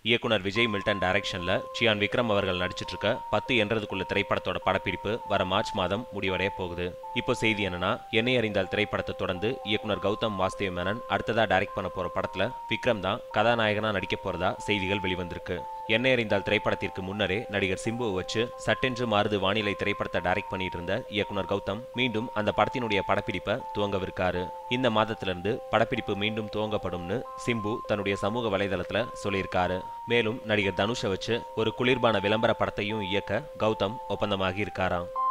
இயக்குனர் விஜய் மில்டன் டைரக்ஷன்ல சியான் விக்ரம் அவர்கள் நடிச்சிட்டு இருக்க 10 என்றதுக்குள்ள திரைப்படத்தோட படப்பிடிப்பு வர மார்ச் மாதம் முடிவடைய போகுது. இப்போ செய்தி என்னன்னா, என்னை அறிந்தால் திரைப்படத்தை தொடர்ந்து இயக்குனர் கௌதம் வாசுதேவ் மேனன் அடுத்ததா டைரக்ட் பண்ண போற படத்துல விக்ரம் தான் கதாநாயகனா நடிக்க போறதா செய்திகள் வெளிவந்திருக்கு. என்னை அறிந்தால் திரைப்படத்திற்கு முன்னரே நடிகர் சிம்புவை வச்சு சட்டென்று மாறுது வானிலை திரைப்படத்தை டைரக்ட் பண்ணிட்டு இருந்த இயக்குனர் கௌதம் மீண்டும் அந்த படத்தினுடைய படப்பிடிப்பை துவங்கவிருக்காரு. இந்த மாதத்திலிருந்து படப்பிடிப்பு மீண்டும் துவங்கப்படும்னு சிம்பு தன்னுடைய சமூக வலைதளத்துல சொல்லியிருக்காரு. மேலும் நடிகர் தனுஷை வச்சு ஒரு குளிர்பான விளம்பர படத்தையும் இயக்க கௌதம் ஒப்பந்தமாகி இருக்காராம்.